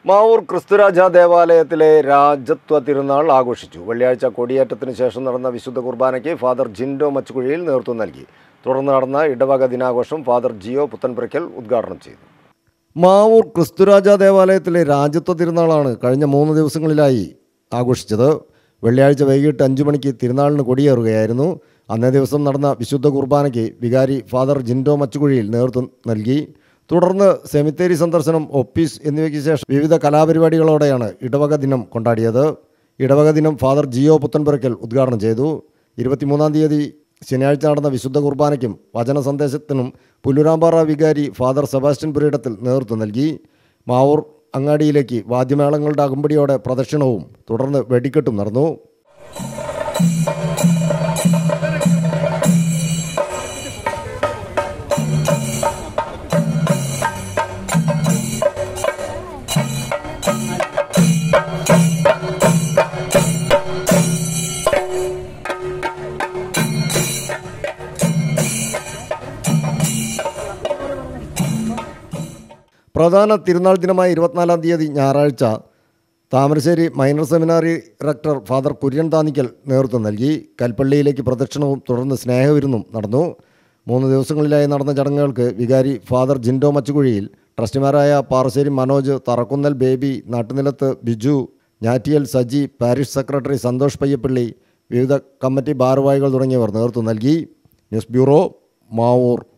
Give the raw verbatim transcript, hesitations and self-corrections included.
മാവൂർ ക്രിസ്തുരാജ ദേവാലയത്തിലെ രാജത്വ തിരുനാൾ ആഘോഷിച്ചു. വെള്ളിയാഴ്ച കൊടിയേറ്റത്തിന് ശേഷം നടന്ന വിശുദ്ധ കുർബാനയ്ക്ക് ഫാദർ ജിൻഡോ മച്ചുകുഴിയിൽ നേതൃത്വം നൽകി. തുടർന്ന് നടന്ന ഇടവക ദിനാഘോഷം ഫാദർ ജിയോ പുത്തൻപുരയ്ക്കൽ ഉദ്ഘാടനം ചെയ്തു. മാവൂർ ക്രിസ്തുരാജ ദേവാലയത്തിലെ രാജത്വ തിരുനാളാണ് കഴിഞ്ഞ മൂന്ന് ദിവസങ്ങളിലായി ആഘോഷിച്ചത്. വെള്ളിയാഴ്ച വൈകിട്ട് അഞ്ചു മണിക്ക് തിരുനാളിന് കൊടിയേറുകയായിരുന്നു. അന്നേ ദിവസം നടന്ന വിശുദ്ധ കുർബാനയ്ക്ക് വികാരി ഫാദർ ജിൻഡോ മച്ചുകുഴിയിൽ നേതൃത്വം നൽകി. തുടർന്ന് സെമിത്തേരി സന്ദർശനം, ഒപ്പീസ് എന്നിവയ്ക്ക് ശേഷം വിവിധ കലാപരിപാടികളോടെയാണ് ഇടവക ദിനം കൊണ്ടാടിയത്. ഇടവക ദിനം ഫാദർ ജിയോ പുത്തൻപുരയ്ക്കൽ ഉദ്ഘാടനം ചെയ്തു. ഇരുപത്തിമൂന്നാം തീയതി ശനിയാഴ്ച നടന്ന വിശുദ്ധ കുർബാനയ്ക്കും വചന സന്ദേശത്തിനും പുല്ലൂരാമ്പാറ വികാരി ഫാദർ സെബാസ്റ്റ്യൻ പുരയിടത്തിൽ നേതൃത്വം നൽകി. മാവൂർ അങ്ങാടിയിലേക്ക് വാദ്യമേളങ്ങളുടെ അകമ്പടിയോടെ പ്രദക്ഷിണവും തുടർന്ന് വെടിക്കെട്ടും നടന്നു. പ്രധാന തിരുനാൾ ദിനമായ ഇരുപത്തിനാലാം തീയതി ഞായറാഴ്ച Thamarassery minor seminary rector father Kurian Thannickal നേതൃത്വം നൽകി. കൽപ്പള്ളിയിലേക്ക് പ്രദക്ഷിണവും തുടർന്ന് സ്നേഹവിരുന്നും നടന്നു. മൂന്ന് ദിവസങ്ങളിലായി നടന്ന ചടങ്ങുകൾക്ക് വികാരി ഫാദർ ജിൻഡോ മച്ചുകുഴിയിൽ, ട്രസ്റ്റിമാരായ പാറശ്ശേരി മനോജ്, തറക്കുന്നൽ ബേബി, നാട്ടുനിലത്ത് ബിജു, ഞാറ്റിയൽ സജി, പാരിഷ് സെക്രട്ടറി സന്തോഷ് പയ്യപ്പള്ളി, വിവിധ കമ്മിറ്റി ഭാരവാഹികൾ തുടങ്ങിയവർ നേതൃത്വം നൽകി. News bureau, Mavoor.